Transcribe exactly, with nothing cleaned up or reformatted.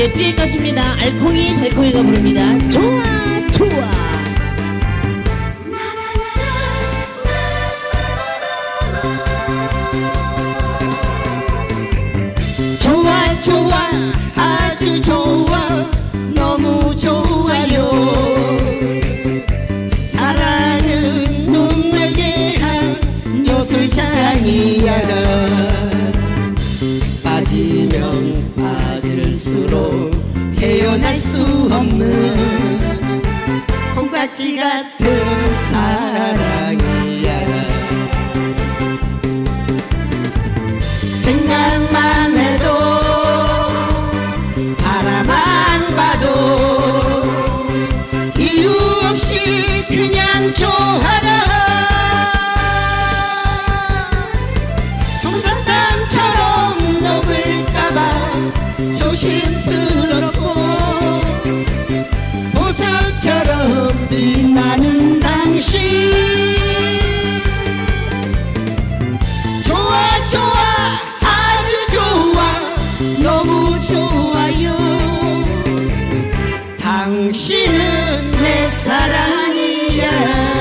듀엣 가수입니다. 알콩이 달콩이가 부릅니다. 좋아 좋아. 좋아 좋아 아주 좋아 너무 좋아요. 사랑은 눈물게 한 요술장이야. 빠지면 빠질수록 헤어날 수 없는 콩깍지 같은 사랑이야. 생각만 해도 바라만 봐도 이유 없이 그냥 좋아라. 솜사탕처럼 녹을까봐 조심스럽고 보석처럼 빛나는 당신. 좋아 좋아 아주 좋아 너무 좋아요. 당신은 내 사랑이야.